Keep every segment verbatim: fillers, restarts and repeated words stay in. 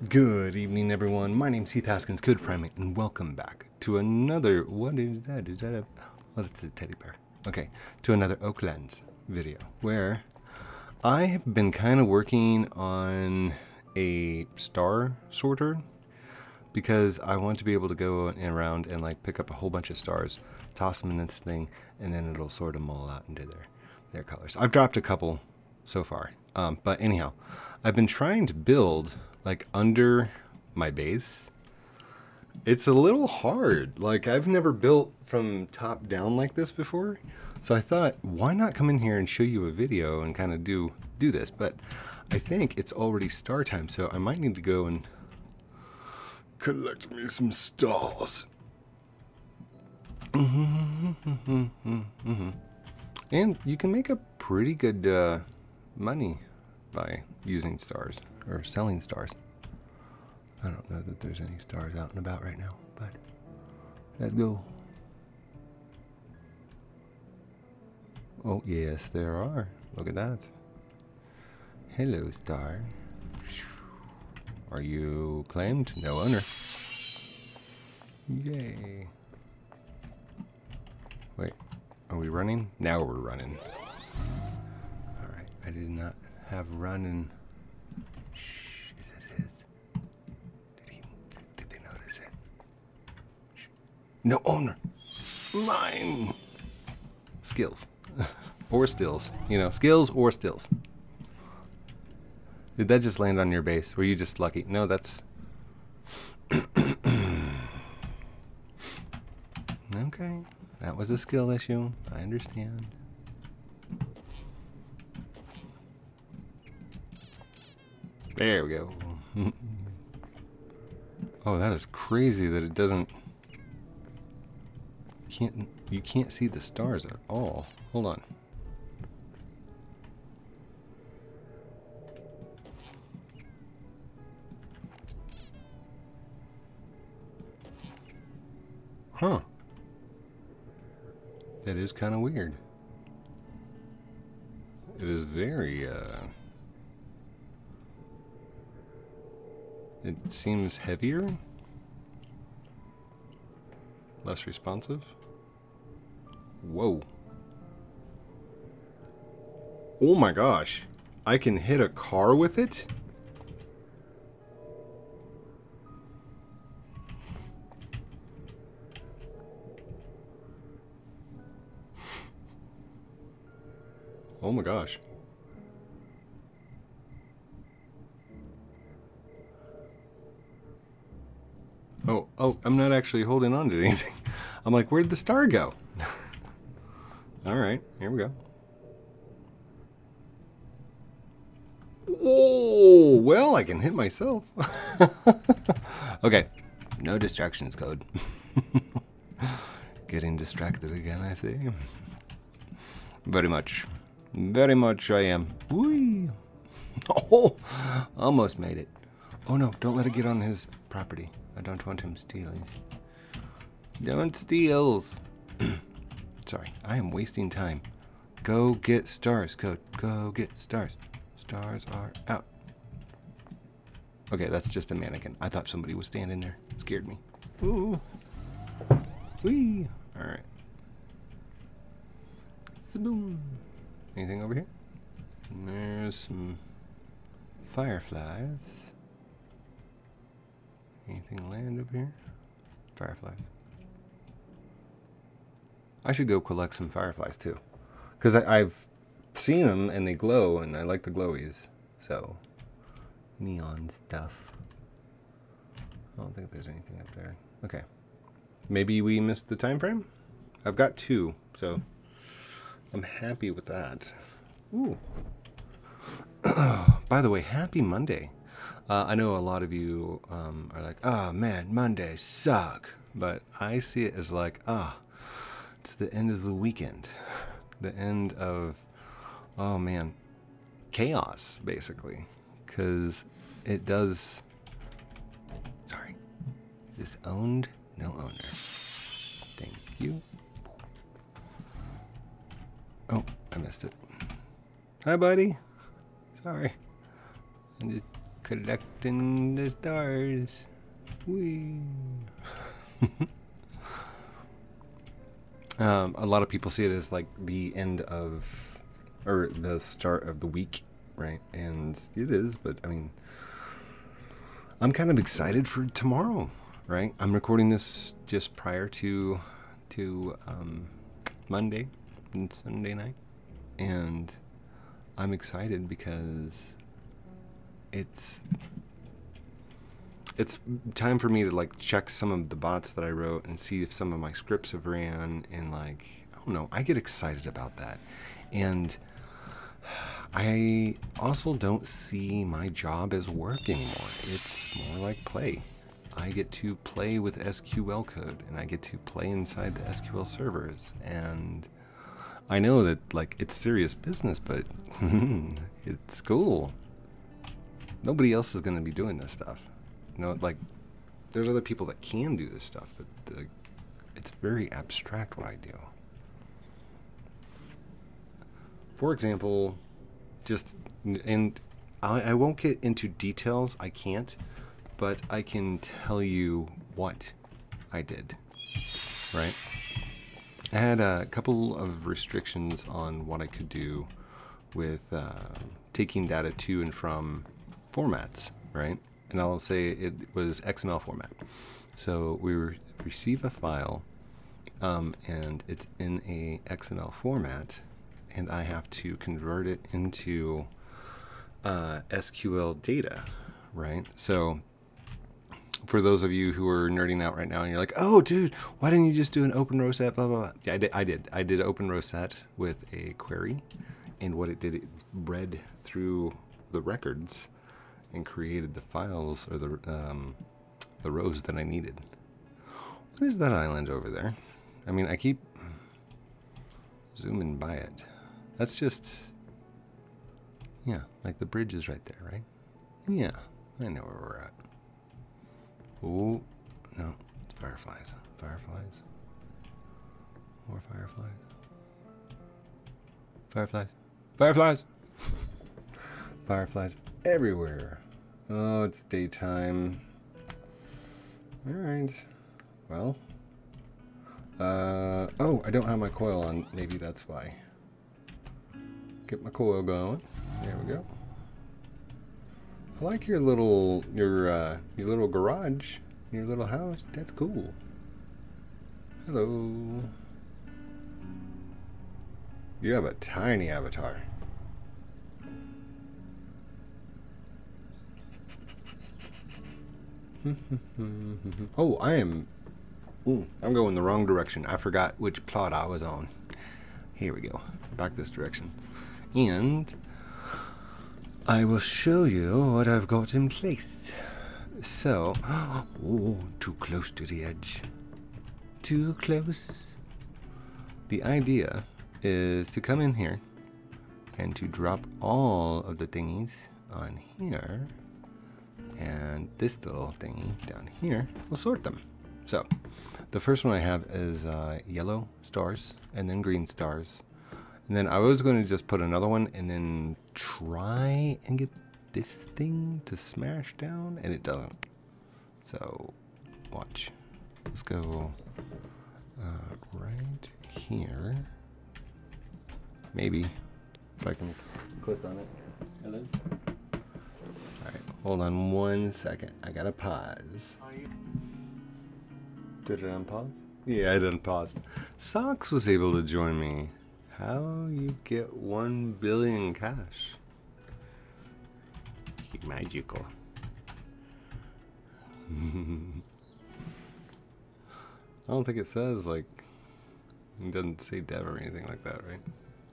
Good evening, everyone. My name's Heath, Haskins, Code Primate, and welcome back to another. What is that? Is that a. Oh, that's a teddy bear. Okay, to another Oaklands video where I have been kind of working on a star sorter because I want to be able to go around and like pick up a whole bunch of stars, toss them in this thing, and then it'll sort them all out into their their colors. I've dropped a couple so far, um, but anyhow, I've been trying to build like under my base. It's a little hard. Like, I've never built from top down like this before. So I thought, why not come in here and show you a video and kind of do do this? But I think it's already star time, so I might need to go and collect me some stars. And you can make a pretty good uh, money by using stars or selling stars. I don't know that there's any stars out and about right now, but let's go. Oh yes, there are. Look at that. Hello, star. Are you claimed? No owner. Yay. Wait, are we running? Now we're running. Alright, I did not have running. Shh, is this his? Did he, did they notice it? Shh. No owner. Mine. Skills. Or stills. You know, skills or stills. Did that just land on your base? Were you just lucky? No, that's... Okay. That was a skill issue. I understand. There we go. Oh, that is crazy that it doesn't... Can't, you can't see the stars at all. Hold on. Huh. That is kind of weird. It is very, uh... it seems heavier? Less responsive? Whoa. Oh my gosh. I can hit a car with it? Oh my gosh. Oh, oh, I'm not actually holding on to anything. I'm like, where'd the star go? Alright, here we go. Oh, well, I can hit myself. Okay, no distractions code. Getting distracted again, I see. Very much. Very much I am. Whee! Oh, almost made it. Oh no, don't let it get on his property. I don't want him stealing. Don't steal. Sorry, I am wasting time. Go get stars, code. Go get stars. Stars are out. Okay, that's just a mannequin. I thought somebody was standing there. Scared me. Ooh. Whee! Alright. Boom. Anything over here? There's some fireflies. Anything land over here? Fireflies. I should go collect some fireflies too, because I've seen them and they glow, and I like the glowies. So, neon stuff. I don't think there's anything up there. Okay, maybe we missed the time frame. I've got two, so I'm happy with that. Ooh. By the way, happy Monday. Uh, I know a lot of you um, are like, oh man, Mondays suck. But I see it as like, ah, it's the end of the weekend. The end of, oh man, chaos, basically. Because it does, sorry, is this owned? No owner. Thank you. Oh, I missed it. Hi, buddy. Sorry. I'm just Collecting the stars. Whee. um, a lot of people see it as like the end of, or the start of the week, right? And it is, but I mean, I'm kind of excited for tomorrow, right? I'm recording this just prior to to um, Monday and Sunday night, and I'm excited because it's it's time for me to like check some of the bots that I wrote and see if some of my scripts have ran, and like, I don't know, I get excited about that. And I also don't see my job as work anymore. It's more like play. I get to play with S Q L code, and I get to play inside the S Q L servers, and I know that like it's serious business, but it's cool. Nobody else is going to be doing this stuff. You know, like, there's other people that can do this stuff, but the, it's very abstract what I do. For example, just, and I, I won't get into details, I can't, but I can tell you what I did, right? I had a couple of restrictions on what I could do with uh, taking data to and from formats, right? And I'll say it was X M L format. So we re receive a file, um, and it's in a X M L format, and I have to convert it into uh, S Q L data, right? So for those of you who are nerding out right now and you're like, oh, dude, why didn't you just do an open row set, blah, blah, blah. Yeah, I did. I did. I did open row set with a query, and what it did, it read through the records and created the files, or the um, the rows that I needed. What is that island over there? I mean, I keep zooming by it. That's just, yeah, like the bridge is right there, right? Yeah, I know where we're at. Oh, no, it's fireflies. Fireflies. More fireflies. Fireflies. Fireflies! Fireflies everywhere. Oh, it's daytime. Alright. Well. Uh, oh, I don't have my coil on. Maybe that's why. Get my coil going. There we go. I like your little, your, uh, your little garage, your little house. That's cool. Hello. You have a tiny avatar. Oh, I am... Ooh, I'm going the wrong direction. I forgot which plot I was on. Here we go. Back this direction. And I will show you what I've got in place. So... Oh, too close to the edge. Too close. The idea is to come in here and to drop all of the thingies on here. And this little thingy down here will sort them. So the first one I have is uh, yellow stars and then green stars. And then I was going to just put another one and then try and get this thing to smash down, and it doesn't. So watch. Let's go uh, right here. Maybe if I can click on it. Hello? Alright, hold on one second. I gotta pause. Did it unpause? Yeah, it unpaused. Socks was able to join me. How you get one billion cash? Magical. I don't think it says, like, it doesn't say dev or anything like that, right?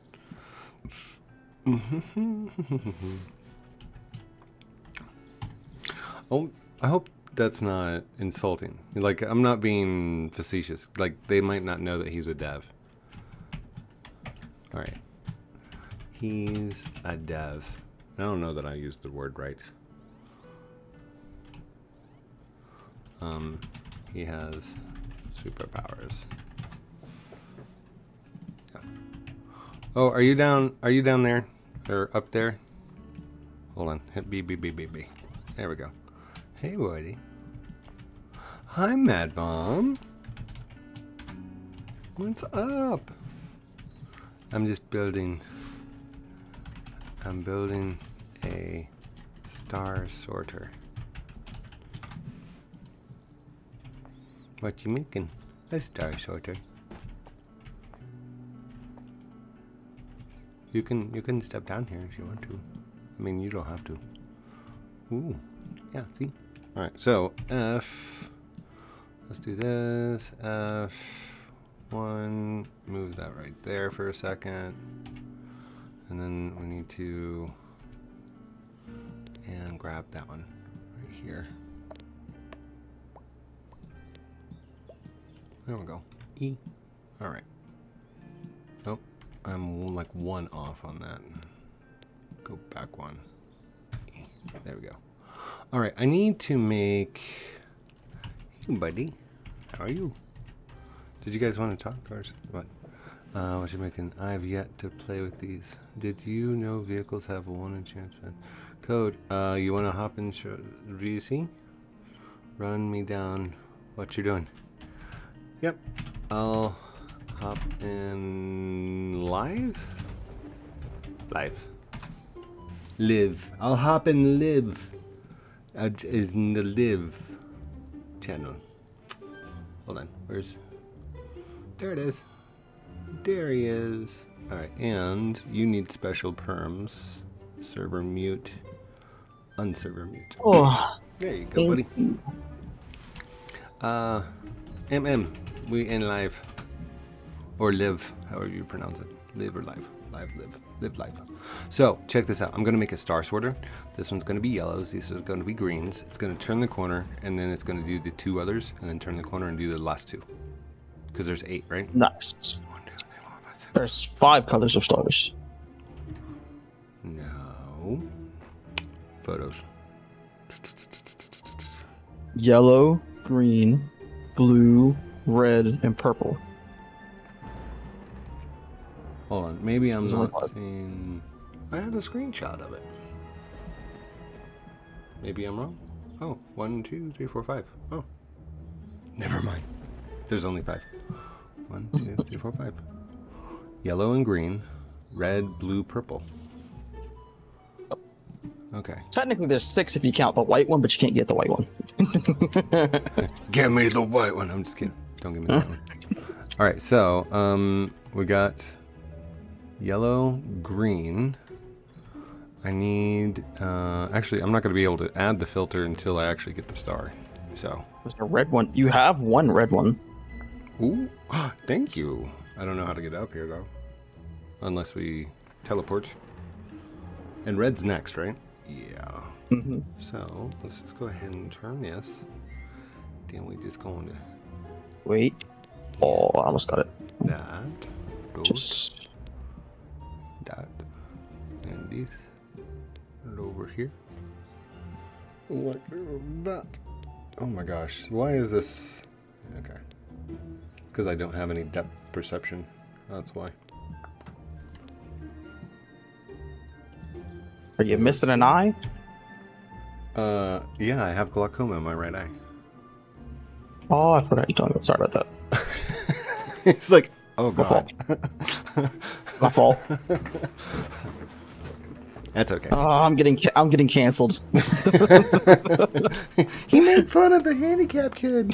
Oh, I hope that's not insulting. Like, I'm not being facetious. Like, they might not know that he's a dev. Alright. He's a dev. I don't know that I used the word right. Um, he has superpowers. Yeah. Oh, are you down? Are you down there? Or up there? Hold on. Hit B, B, B, B, B. There we go. Hey, Woody. Hi, Mad Mom. What's up? I'm just building. I'm building a star sorter. What you making? A star sorter. You can you can step down here if you want to. I mean, you don't have to. Ooh, yeah. See. All right. So F. Let's do this. F one. Move that right there for a second, and then we need to and grab that one right here. There we go. E. All right. Oh, I'm like one off on that. Go back one. E. There we go. All right. I need to make. Hey, buddy. How are you? Did you guys want to talk or what? Uh, what you making? I've yet to play with these. Did you know vehicles have one enchantment code? Uh, you want to hop in? Do you see? Run me down. What you're doing? Yep, I'll hop in live? Live. Live. I'll hop in live. Uh, in the live channel. Hold on, where's... There it is. There he is. Alright, and you need special perms. Server mute. Unserver mute. Oh, there you go, buddy. Uh, M M. We in live. Or live, however you pronounce it. Live or live. Live, live. Live, live. So, check this out. I'm going to make a star sorter. This one's going to be yellows. These are going to be greens. It's going to turn the corner, and then it's going to do the two others, and then turn the corner and do the last two. Because there's eight, right? Nice. One, two, three, four, five, six. There's five colors of stars. No. Photos. Yellow, green, blue, red, and purple. Hold on, maybe I'm There's not seeing... I had a screenshot of it. Maybe I'm wrong. Oh, one, two, three, four, five. Oh. Never mind. There's only five. One, two, three, four, five. Yellow and green, red, blue, purple. Okay. Technically there's six if you count the white one, but you can't get the white one. Give me the white one. I'm just kidding. Don't give me that one. All right, so um, we got yellow, green. I need, uh, actually, I'm not going to be able to add the filter until I actually get the star. So. There's a red one. You have one red one. Ooh, thank you. I don't know how to get up here, though. Unless we teleport. And red's next, right? Yeah. Mm-hmm. So, let's just go ahead and turn this. Then we just going to... Wait. Oh, I almost got it. That. Those, Just... that. And this. And over here. Like that. Oh my gosh. Why is this... Okay. Because I don't have any depth perception. That's why. Are you missing an eye? Uh, yeah, I have glaucoma in my right eye. Oh, I forgot you told me. Sorry about that. It's like, oh My god. fault. My fault. That's okay. Oh, I'm getting ca I'm getting canceled. He made fun of the handicapped kid.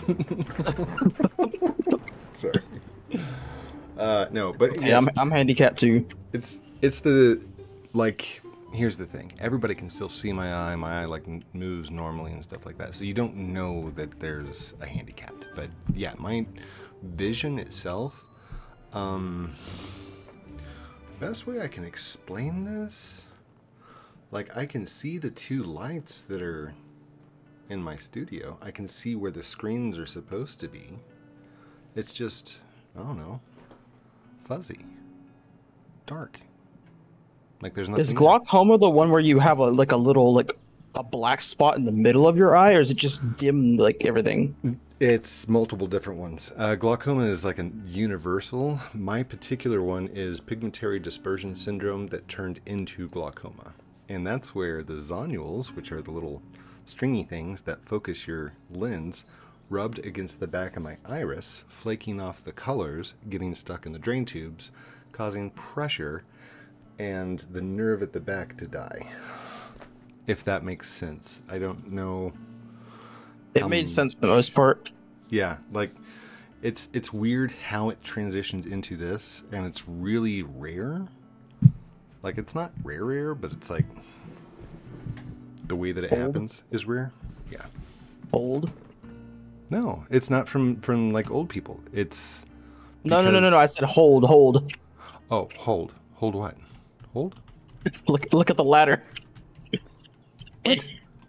Sorry. Uh, no, but Okay, yes, I'm I'm handicapped too. it's it's the like. Here's the thing. Everybody can still see my eye. My eye like moves normally and stuff like that. So you don't know that there's a handicapped. But yeah, my vision itself. Um, best way I can explain this, like I can see the two lights that are in my studio. I can see where the screens are supposed to be. It's just, I don't know, fuzzy, dark. Like there's nothing. Is glaucoma the one where you have a like a little like a black spot in the middle of your eye, or is it just dim like everything? It's multiple different ones. Uh, glaucoma is like a universal. My particular one is pigmentary dispersion syndrome that turned into glaucoma. And that's where the zonules, which are the little stringy things that focus your lens rubbed against the back of my iris, flaking off the colors, getting stuck in the drain tubes, causing pressure and the nerve at the back to die. If that makes sense. I don't know. It um, made sense for the most part. Yeah, like it's it's weird how it transitioned into this, and it's really rare. Like it's not rare rare, but it's like the way that it Old? happens is rare. Yeah. Old? No, it's not from from like old people. It's No, no, no, no, because- no. I said hold, hold. Oh, hold. Hold what? Hold? Look, look at the ladder. No!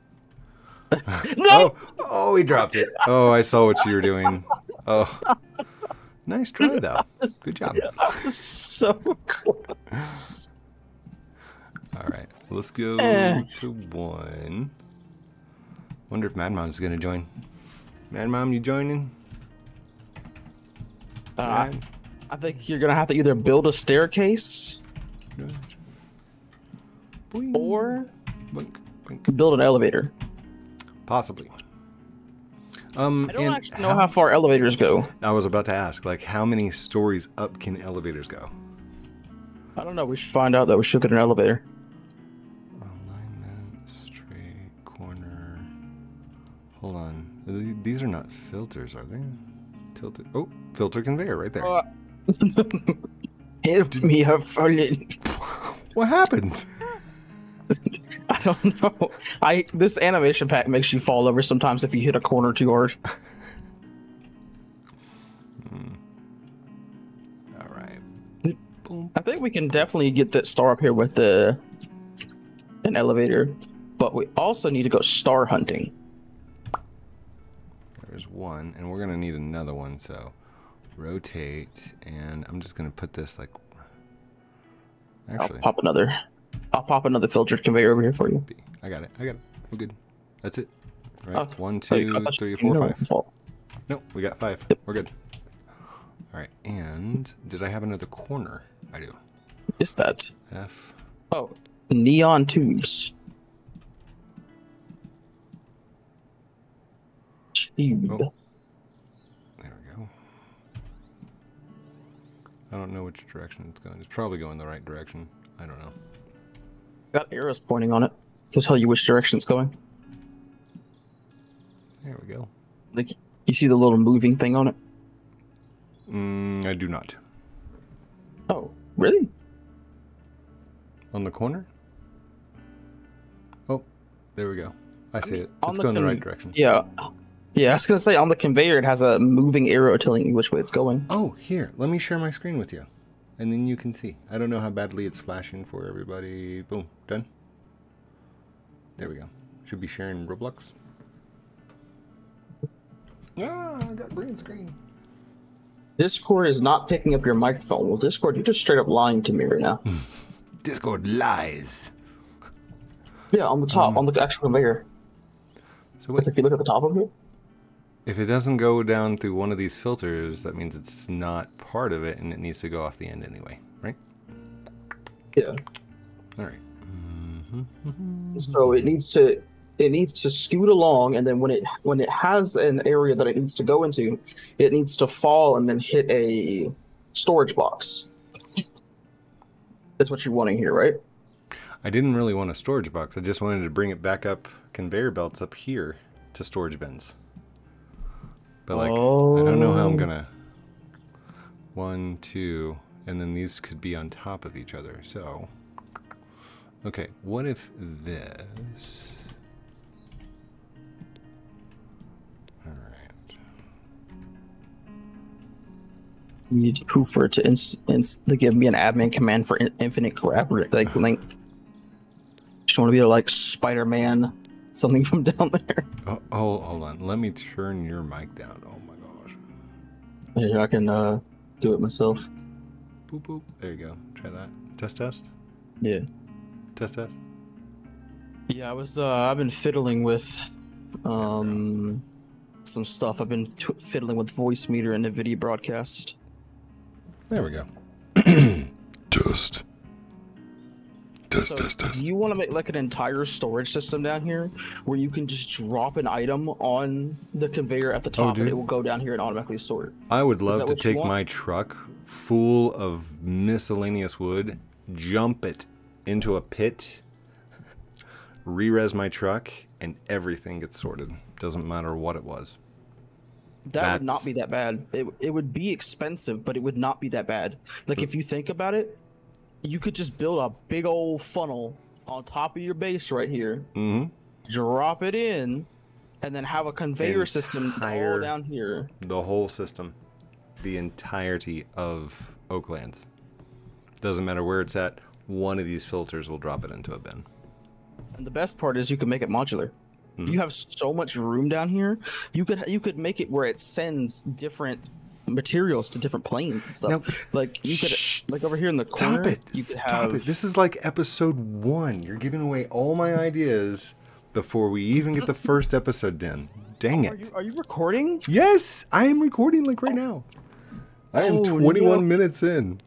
Oh, oh, he dropped it. Oh, I saw what you were doing. Oh, nice try though. Good job. So close. All right, let's go Eh. to one. Wonder if Mad Mom's gonna join. Mad Mom, you joining? Uh, Mad? I think you're gonna have to either build a staircase Boing. or Boink, boink. build an elevator. Possibly. Um, I don't and actually know how far elevators go. I was about to ask, like, how many stories up can elevators go? I don't know. We should find out that we should get an elevator. Alignment, straight, corner. Hold on. Th- These are not filters, are they? Tilted. Oh, filter conveyor right there. Uh, Help me, I've fallen. What happened? I don't know. I this animation pack makes you fall over sometimes if you hit a corner too hard. Hmm. All right. Boom. I think we can definitely get that star up here with the an elevator, but we also need to go star hunting. There's one, and we're gonna need another one. So rotate, and I'm just gonna put this like. Actually, I'll pop another. I'll pop another filtered conveyor over here for you. I got it. I got it. We're good. That's it. Right. Okay. One, Oh, you- I two, thought three, you- four, no, five. default. Nope, we got five. We're good. All right, and did I have another corner? I do. Is that? F. Oh, neon tubes. Tube. Oh. There we go. I don't know which direction it's going. It's probably going the right direction. I don't know. Got arrows pointing on it to tell you which direction it's going. There we go. Like you see the little moving thing on it. Mm, I do not. Oh, really? On the corner? Oh, there we go. I see mean, it. on It's the going the con- right direction. Yeah. Yeah, I was gonna say on the conveyor it has a moving arrow telling you which way it's going. Oh, here. Let me share my screen with you. And then you can see. I don't know how badly it's flashing for everybody. Boom. Done. There we go. Should be sharing Roblox. Ah, I got green screen. Discord is not picking up your microphone. Well, Discord, you're just straight up lying to me right now. Discord lies. Yeah, on the top, Um, on the actual conveyor. So Like wait, if you look at the top of it. if it doesn't go down through one of these filters, that means it's not part of it and it needs to go off the end anyway, right? Yeah. All right. Mm-hmm. So it needs to it needs to scoot along, and then when it when it has an area that it needs to go into, it needs to fall and then hit a storage box. That's what you're wanting here, right? I didn't really want a storage box. I just wanted to bring it back up conveyor belts up here to storage bins. But like, I don't know how I'm Oh. gonna. One, two, and then these could be on top of each other. So, okay, what if this? All right. Need Hoofer to inst- instantly give me an admin command for in- infinite grab re- like length. Just want to be like Spider-Man, something from down there. Oh, oh, hold on. Let me turn your mic down. Oh my gosh. Yeah, I can uh, do it myself. Boop boop. There you go. Try that. Test test. Yeah. Test test. Yeah, I was. Uh, I've been fiddling with um some stuff. I've been t- fiddling with voice meter and NVIDIA broadcast. There we go. Test. Dust, So, dust, dust. do you want to make like an entire storage system down here where you can just drop an item on the conveyor at the top and dude. it will go down here and automatically sort? I would Is love that to what you take want? my truck full of miscellaneous wood, jump it into a pit, re-res my truck, and everything gets sorted. Doesn't matter what it was. That would not That's- be that bad. It, it would be expensive, but it would not be that bad. Like, if you think about it, you could just build a big old funnel on top of your base right here, Mm-hmm. drop it in, and then have a conveyor system all Entire- down here. The whole system. The entirety of Oaklands. Doesn't matter where it's at, one of these filters will drop it into a bin. And the best part is you can make it modular. Mhm. You have so much room down here. You could you could make it where it sends different materials to different planes and stuff. Now, like you could shh, like over here in the corner. Stop it! You could Stop have it! This is like episode one. You're giving away all my ideas before we even get the first episode done. Dang Are it! you, are you recording? Yes, I am recording like right now. I am Oh, twenty-one no. minutes in.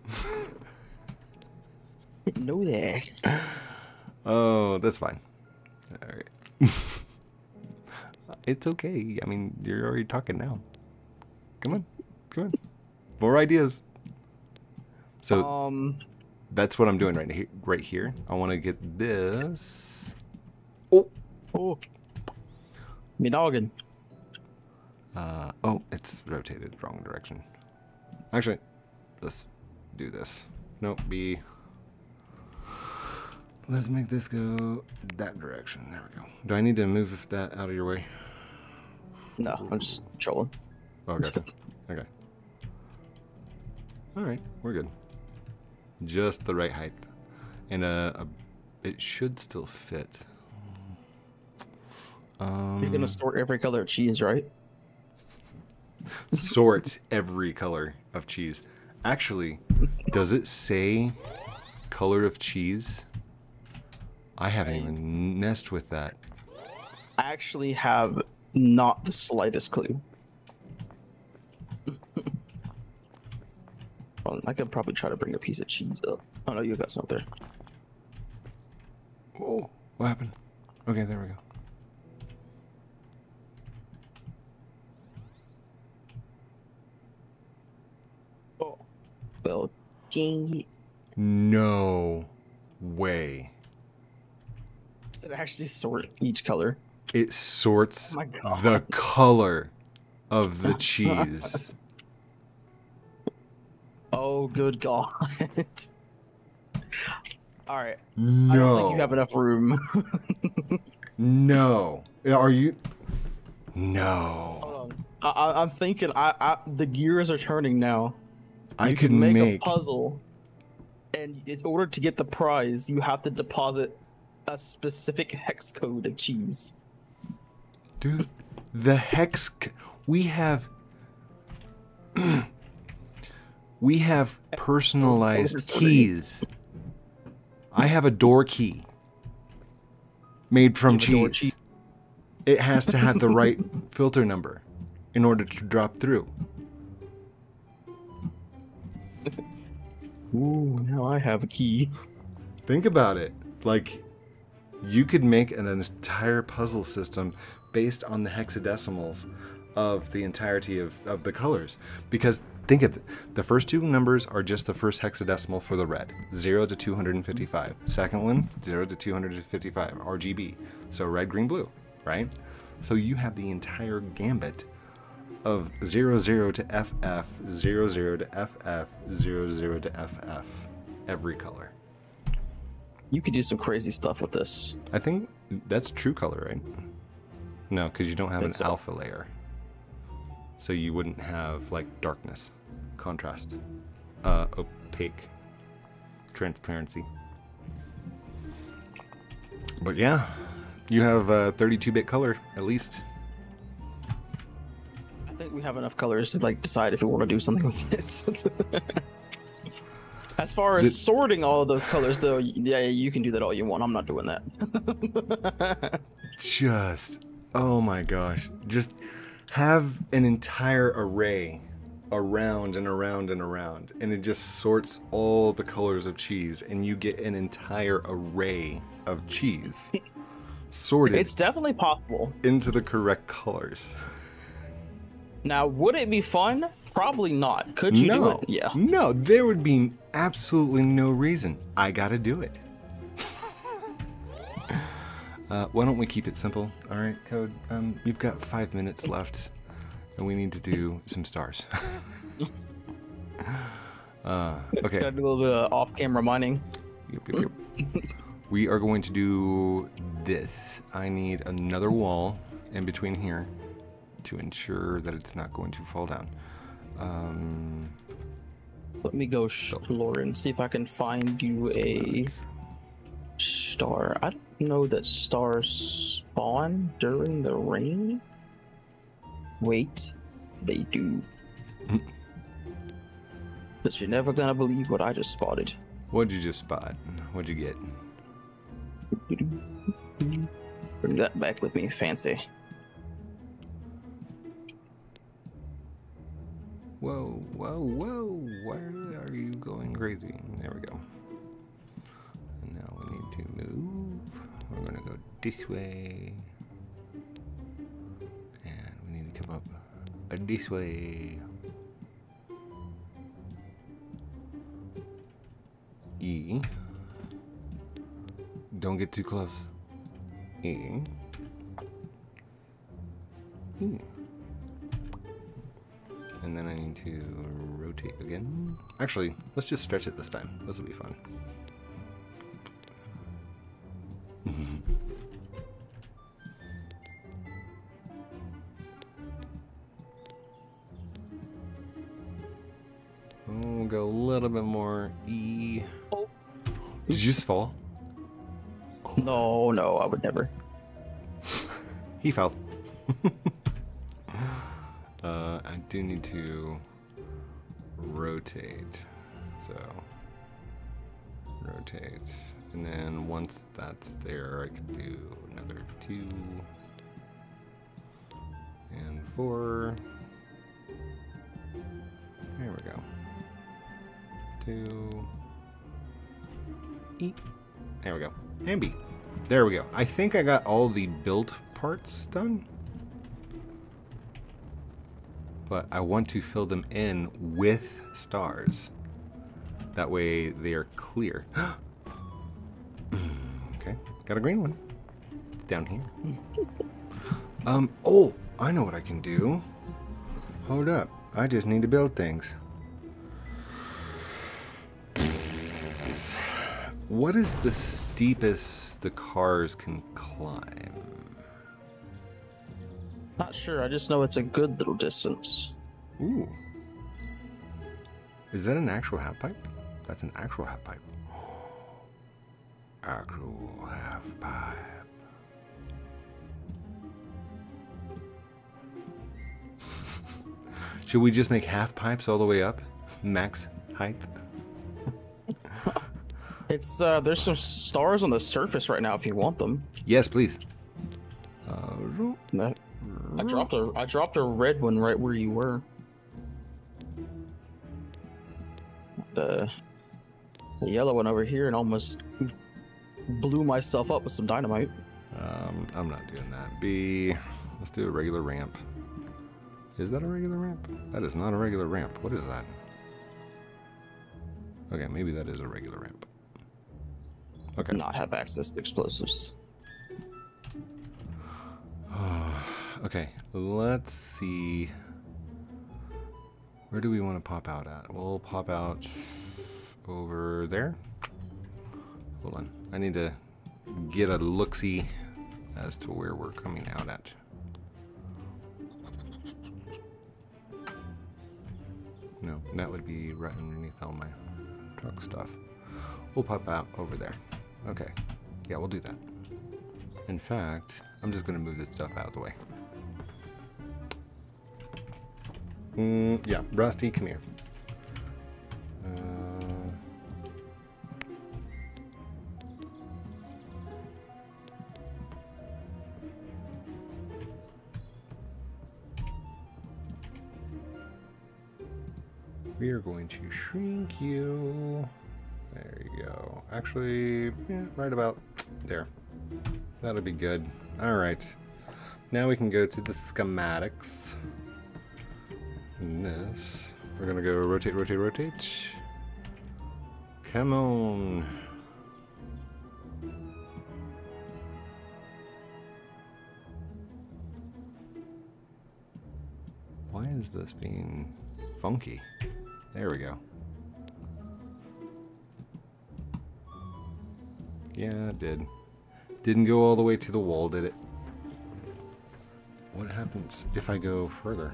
Didn't know that. Oh, that's fine. All right. It's okay. I mean, you're already talking now. Come on, come on. More ideas. So Um. that's what I'm doing right here. Right here. I want to get this. Oh. Oh. Me noggin. Uh, oh, it's rotated wrong direction. Actually, let's do this. Nope, B. Let's make this go that direction. There we go. Do I need to move that out of your way? No, I'm just trolling. Oh, gotcha. Okay. All right, we're good. Just the right height, and uh, a, it should still fit. Um, You're gonna sort every color of cheese, right? sort every color of cheese. Actually, does it say color of cheese? I haven't even messed with that. I actually have not the slightest clue. Well, I could probably try to bring a piece of cheese up. Oh no, you got some there. Oh, what happened? Okay, there we go. Oh. Well, dang it. No way. Does it actually sort each color? It sorts Oh my God. the color of the cheese. Oh, good God. All right. No. I don't think you have enough room. No. Are you? No. Hold on. I, I, I'm thinking. I, I the gears are turning now. I you could can make, make. a puzzle, and in order to get the prize, you have to deposit a specific hex code of cheese. Dude, the hex. c- We have. We have personalized Oversorting. keys. I have a door key made from You have a door cheese. It has to have the right filter number in order to drop through. Ooh, now I have a key. Think about it. Like, you could make an entire puzzle system based on the hexadecimals of the entirety of, of the colors. Because think of it. The first two numbers are just the first hexadecimal for the red. zero to two hundred fifty-five. Second one, zero to two hundred fifty-five. R G B. So red, green, blue, right? So you have the entire gambit of zero zero to F F, zero zero to F F, zero zero to F F. Every color. You could do some crazy stuff with this. I think that's true color, right? No, because you don't have an Think so. alpha layer. So you wouldn't have, like, darkness, contrast, uh, opaque, transparency. But yeah, you have uh, thirty-two bit color, at least. I think we have enough colors to like decide if we want to do something with it. As far as The- sorting all of those colors, though, yeah, you can do that all you want. I'm not doing that. Just, oh my gosh. Just have an entire array around and around and around, and it just sorts all the colors of cheese, and you get an entire array of cheese sorted. It's definitely possible into the correct colors. Now, would it be fun? Probably not. Could you no, do it? Yeah. No, there would be absolutely no reason. I gotta do it. uh, why don't we keep it simple? All right, Code. Um, you've got five minutes left, and we need to do some stars. uh, okay. Just gotta do a little bit of off-camera mining. Yep, yep, yep. We are going to do this. I need another wall in between here to ensure that it's not going to fall down. Um, Let me go explore and see if I can find you a star. I don't know that stars spawn during the rain. Wait, they do. But you're never gonna believe what I just spotted. What'd you just spot? What'd you get? Bring that back with me, fancy. Whoa, whoa, whoa, where are you going crazy? There we go. And now we need to move. We're gonna go this way. And we need to come up this way. E. Don't get too close. E. E. And then I need to rotate again. Actually, let's just stretch it this time. This will be fun. We'll go a little bit more E. Oh. Did you just fall? No, no, I would never. He fell. uh, I do need to rotate. So, rotate. And then once that's there, I can do another two. And four. There we go. Two. E. There we go. And B. There we go. I think I got all the build parts done. But I want to fill them in with stars. That way they are clear. Okay. Got a green one. Down here. Um, oh, I know what I can do. Hold up. I just need to build things. What is the steepest the cars can climb? Not sure. I just know it's a good little distance. Ooh. Is that an actual half pipe? That's an actual half pipe. Actual half pipe. Should we just make half pipes all the way up? Max height? It's uh there's some stars on the surface right now if you want them. Yes, please. Uh, No. I dropped a I dropped a red one right where you were. The, the yellow one over here and almost blew myself up with some dynamite. um, I'm not doing that. B. Let's do a regular ramp. Is that a regular ramp? That is not a regular ramp. What is that? Okay, maybe that is a regular ramp. Okay. Not have access to explosives. Okay, let's see. Where do we want to pop out at? We'll pop out over there. Hold on. I need to get a look-see as to where we're coming out at. No, that would be right underneath all my truck stuff. We'll pop out over there. Okay. Yeah, we'll do that. In fact, I'm just going to move this stuff out of the way. Mm, yeah, Rusty, come here. Uh, We are going to shrink you. There you go. Actually, yeah, right about there. That'll be good. All right. Now we can go to the schematics. And this, we're gonna go rotate, rotate, rotate. Come on. Why is this being funky? There we go. Yeah, it did. Didn't go all the way to the wall, did it? What happens if I go further?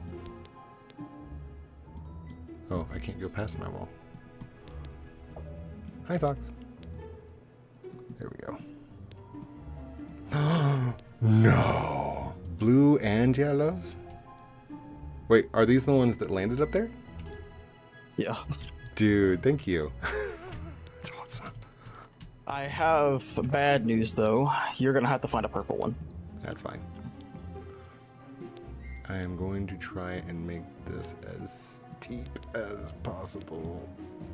Oh, I can't go past my wall. Hi, Socks. There we go. No! Blue and yellows? Wait, are these the ones that landed up there? Yeah. Dude, thank you. That's awesome. I have bad news though. You're gonna have to find a purple one. That's fine. I am going to try and make this as steep as possible.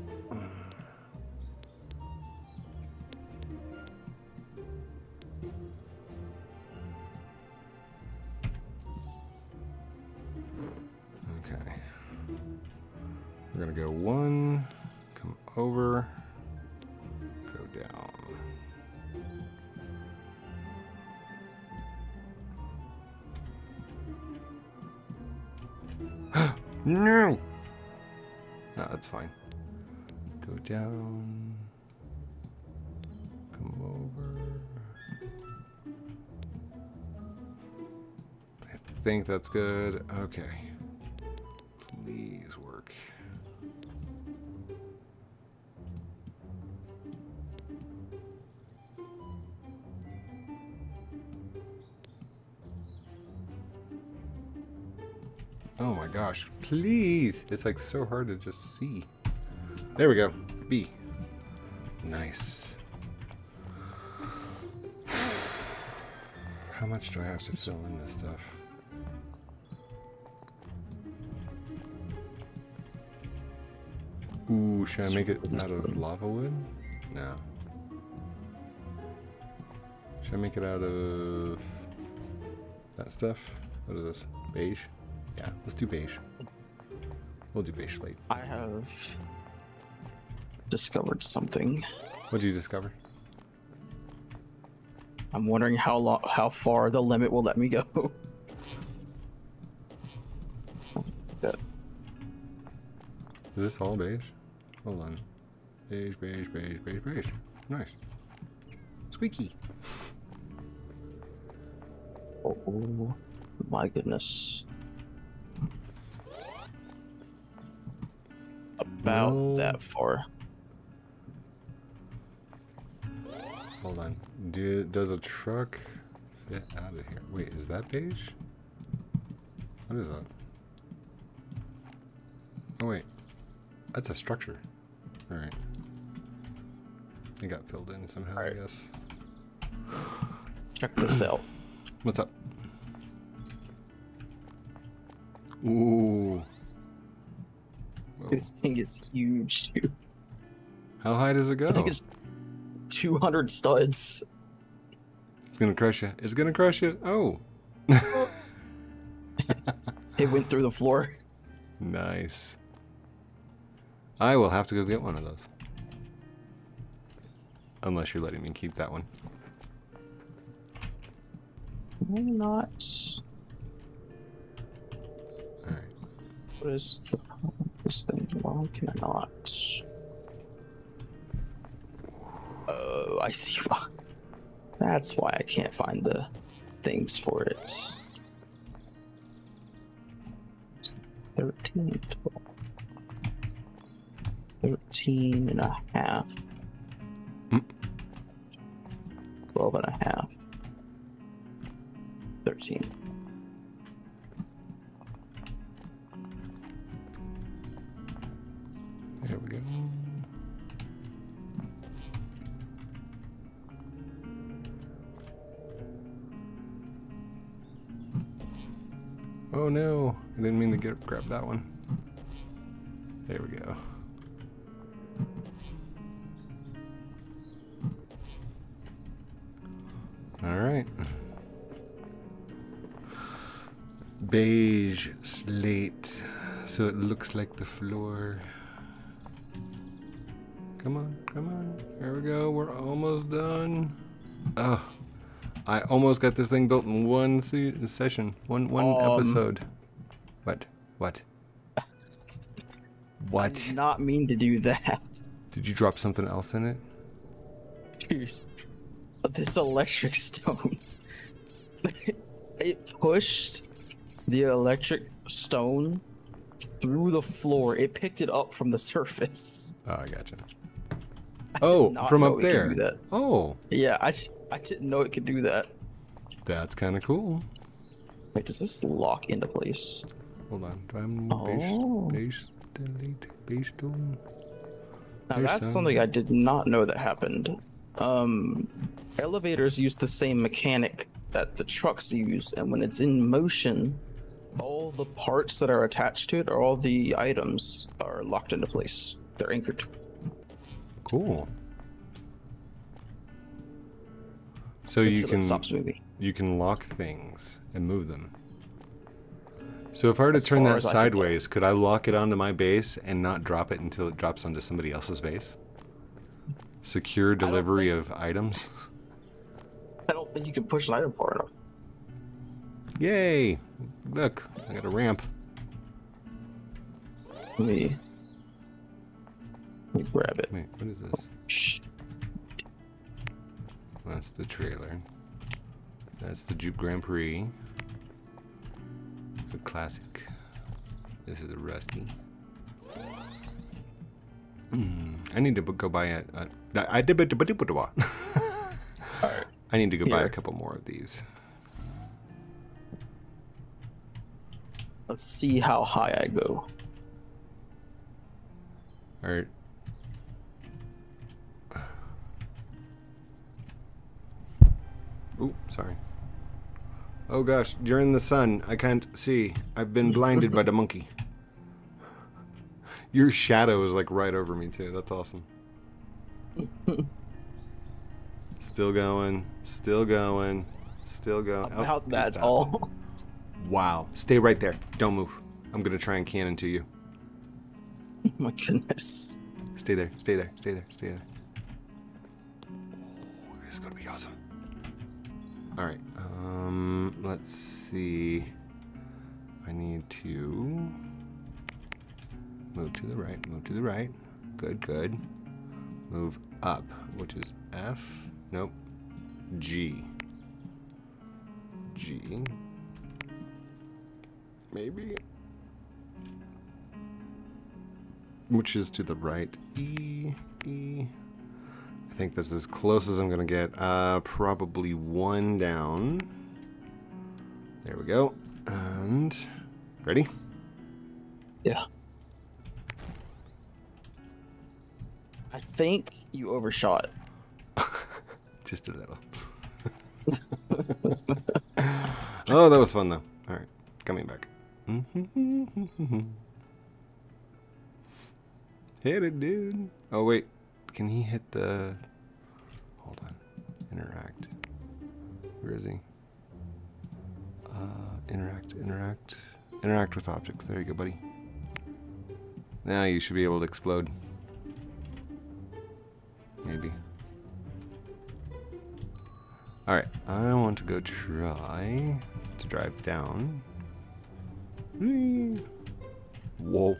Okay. We're gonna go one, come over, go down. No! No, that's fine. Go down. Come over. I think that's good. Okay. Please work. Oh my gosh, please. It's like so hard to just see. There we go. B. Nice. How much do I have to fill in this stuff? Ooh, should I make it out of lava wood? No. Should I make it out of that stuff? What is this? Beige? Yeah, let's do beige. We'll do beige slate. I have discovered something. What did you discover? I'm wondering how long, how far the limit will let me go. Good. Is this all beige? Hold on. Beige, beige, beige, beige, beige. Nice. Squeaky. Oh my goodness. About No. that far. Hold on. Do, does a truck fit out of here? Wait, is that beige? What is that? Oh wait. That's a structure. Alright. It got filled in somehow, All right. I guess. Check this out. What's up? Ooh. Whoa. This thing is huge, dude. How high does it go? I think it's two hundred studs. It's gonna crush you. It's gonna crush you. Oh. It went through the floor. Nice. I will have to go get one of those. Unless you're letting me keep that one. Why not? Alright. What is the problem with this thing? Why can I not? Oh, I see. That's why I can't find the things for it. thirteen, twelve. thirteen and a half. Mm. twelve and a half. thirteen. There we go. Oh no, I didn't mean to get grab that one. beige slate, so it looks like the floor. Come on, come on. Here we go. We're almost done. Oh, I almost got this thing built in one se session, one one Um, episode. What? What? What? I did not mean to do that. Did you drop something else in it? Dude, this electric stone. It pushed the electric stone through the floor. It picked it up from the surface. Oh, I gotcha. I Oh, did not from know up it could there. do that. Oh, Yeah, I, I didn't know it could do that. that's kind of cool. Wait, does this lock into place? Hold on. Do I have any Oh. base, base, delete, base stone? Now There's that's some. something I did not know that happened. Um, elevators use the same mechanic that the trucks use, and when it's in motion, all the parts that are attached to it, or all the items, are locked into place. They're anchored. Cool. So you Until can it stops moving. you can lock things and move them. So if I were to As turn far that as I could tell. sideways, could I lock it onto my base and not drop it until it drops onto somebody else's base? Secure don't delivery think- of items. I don't think you can push an item far enough. Yay! Look, I got a ramp. Let me, let me grab it. Wait, what is this? Shh. That's the trailer. That's the Juke Grand Prix. The classic. This is the Rusty. Mm, I need to b- go buy a. a I did. Alright. I need to go buy a Here. couple more of these. Let's see how high I go. All right. Ooh, sorry. Oh gosh, you're in the sun. I can't see. I've been blinded by the monkey. Your shadow is like right over me too. That's awesome. Still going. Still going. Still going. Oh, About he that's stopped. all. Wow. Stay right there. Don't move. I'm gonna try and cannon to you. Oh my goodness. Stay there. Stay there. Stay there. Stay there. Ooh, this is gonna be awesome. All right. Um. Let's see. I need to move to the right. Move to the right. Good. Good. Move up, which is F. Nope. G. G. Maybe. Which is to the right. E. E. I think that's as close as I'm gonna get. Uh, probably one down. There we go. And ready? Yeah. I think you overshot. Just a little. Oh, that was fun though. All right, coming back. Hit it, dude. Oh wait, can he hit the? Hold on. Interact. Where is he? Uh, interact, interact, interact with objects. There you go, buddy. Now you should be able to explode. Maybe. Alright, I want to go try to drive down. Whee! Whoa.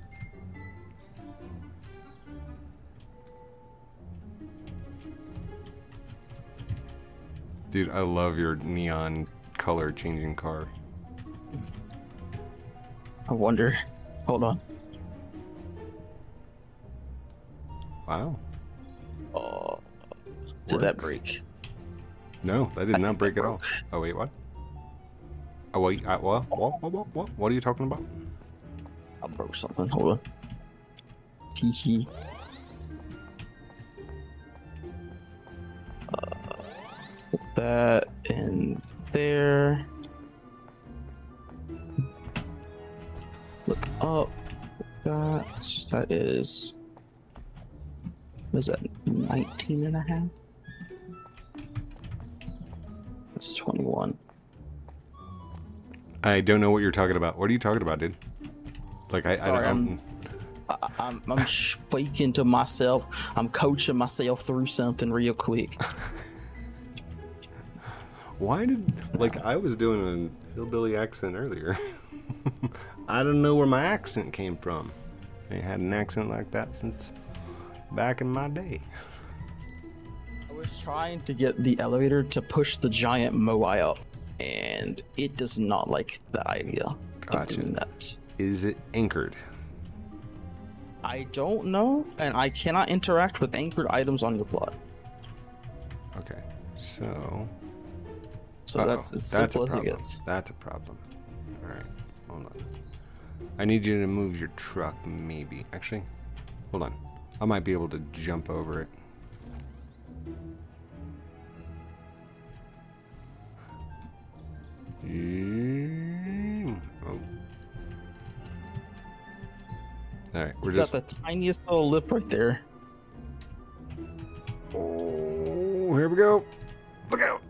Dude, I love your neon color changing car. I wonder. Hold on. Wow. Oh, did that Works. break? No, that did I not think break that at all. broke. Oh, wait, what? Oh, wait, uh, what? What? What? What? What? What are you talking about? I broke something. Hold on. Tee hee. Uh, put that in there. Look up. That that is. What is that? nineteen and a half? That's twenty-one. I don't know what you're talking about. What are you talking about, dude? Like, I, Sorry, I I'm, don't... I, I'm, I'm speaking to myself. I'm coaching myself through something real quick. Why did... Like, I was doing a hillbilly accent earlier. I don't know where my accent came from. I ain't had an accent like that since back in my day. I was trying to get the elevator to push the giant moai up, and it does not like that idea Gotcha. of doing that. Is it anchored? I don't know, and I cannot interact with anchored items on your plot. Okay, so... So Uh-oh. that's as That's simple a as it problem. gets. That's a problem. Alright, hold on. I need you to move your truck, maybe. Actually, hold on. I might be able to jump over it. Oh. Alright, we're You've just... got the tiniest little lip right there. Oh, here we go. Look out.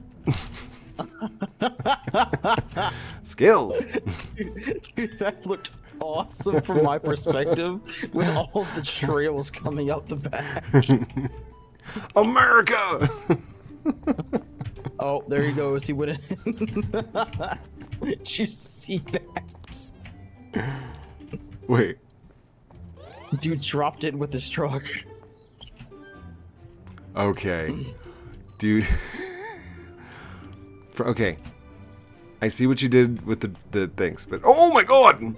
Skills. Dude, dude, that looked awesome from my perspective with all the trails coming out the back. America. Oh, there he goes. He went in. Did you see that? Wait. Dude dropped it with his truck. Okay. Dude. For, okay. I see what you did with the, the things, but oh my god!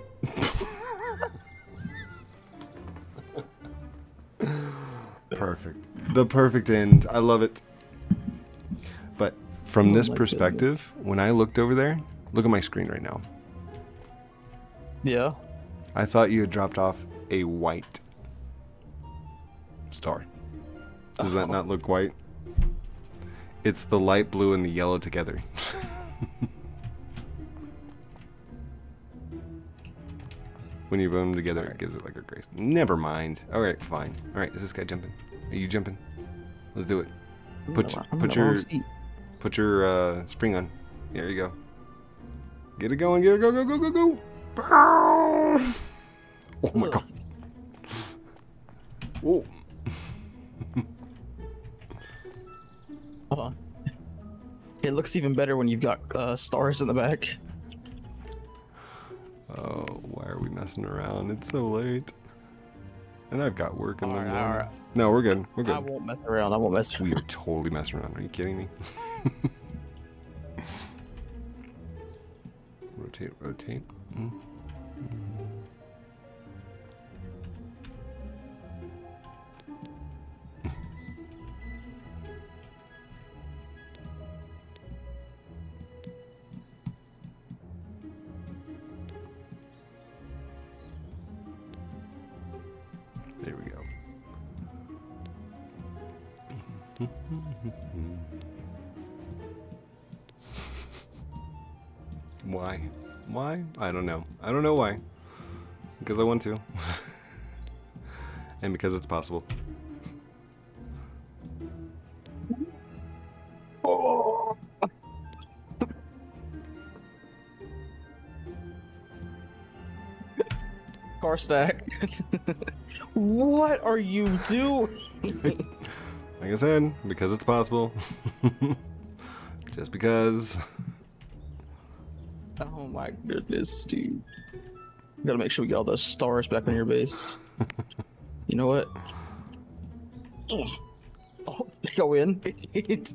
Perfect. The perfect end. I love it. But from Oh this my perspective, when I looked over there, look at my screen right now. Yeah. I thought you had dropped off a white star. Does that Oh. not look white? It's the light blue and the yellow together. When you put them together, it gives it like a grace. Never mind. Alright, fine. Alright, is this guy jumping? Are you jumping? Let's do it. Put, I'm put in the wrong your seat. put your uh, spring on. There you go. Get it going, get it, go, go, go, go, go. Oh my god. Whoa. Hold on. It looks even better when you've got uh, stars in the back. Oh, why are we messing around? It's so late. And I've got work in the Alright, morning. alright. No, we're good. We're I good. won't mess around. I won't mess We around. are totally messing around. Are you kidding me? Rotate, rotate. Mm. There we go. Why? Why? I don't know. I don't know why. Because I want to. And because it's possible. Car stack. What are you doing? Like I said, because it's possible. Just because. Oh my goodness, dude. Gotta make sure we get all those stars back on your base. You know what? Oh, they go in. It did.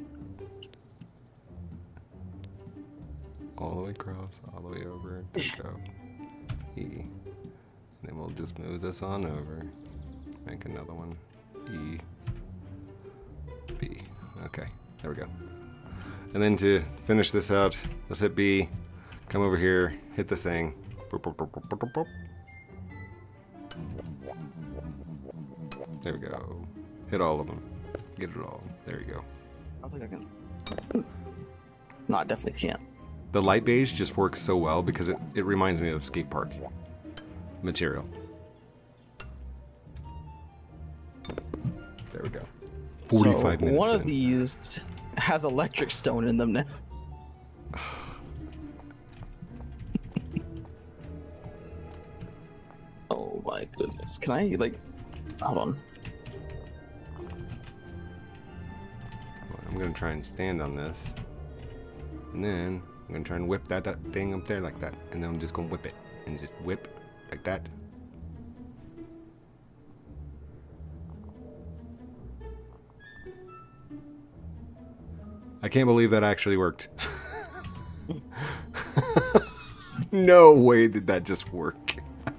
All the way across, all the way over. There we go. E. Then we'll just move this on over. Make another one. E. B. Okay, there we go. And then to finish this out, let's hit B. Come over here, hit this thing. Boop, boop, boop, boop, boop, boop. There we go. Hit all of them. Get it all. There you go. I don't think I can. No, I definitely can't. The light beige just works so well because it, it reminds me of skate park material. There we go. forty-five so minutes one of in. these has electric stone in them now. Can I, like, hold on. I'm gonna try and stand on this. And then I'm gonna try and whip that, that thing up there like that. And then I'm just gonna whip it. And just whip like that. I can't believe that actually worked. No way did that just work.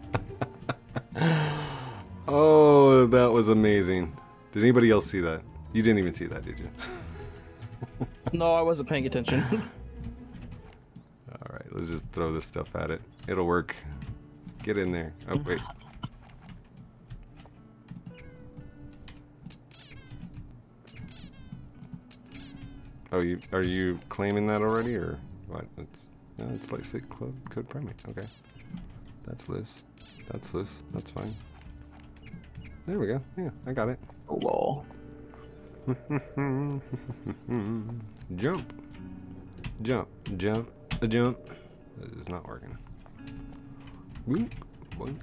Oh, that was amazing. Did anybody else see that? You didn't even see that, did you? No, I wasn't paying attention. Alright, let's just throw this stuff at it. It'll work. Get in there. Oh, wait. Oh, you are you claiming that already, or what? It's no, it's like sick code, code primate. Okay, that's loose. That's loose. That's fine. There we go. Yeah, I got it. Oh, lol. Jump, jump, jump, a jump. This is not working. Boink, boink.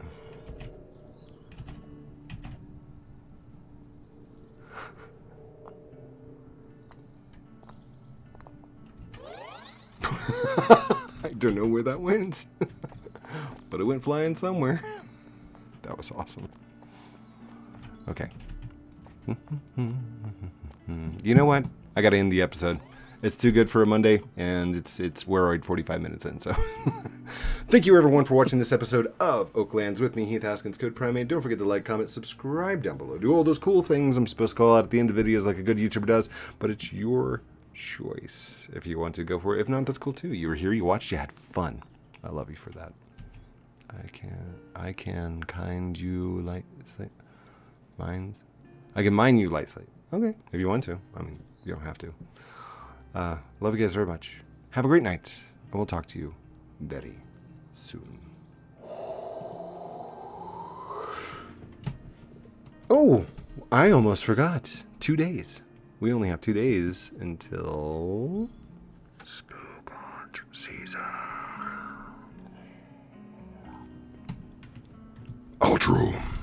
I don't know where that went, but it went flying somewhere. That was awesome. Okay. You know what? I gotta end the episode. It's too good for a Monday, and it's it's we're already forty-five minutes in. So, thank you everyone for watching this episode of Oaklands with me, Heath Haskins, Code Primate. Don't forget to like, comment, subscribe down below. Do all those cool things I'm supposed to call out at the end of videos like a good YouTuber does, but it's your choice. If you want to, go for it. If not, that's cool too. You were here, you watched, you had fun. I love you for that. I can I can kind you light slate mines. I can mine you light slate. Okay, if you want to. I mean, you don't have to. Uh, love you guys very much. Have a great night, and we'll talk to you very soon. Oh, I almost forgot. Two days. We only have two days until Spook Hunt season. Outro.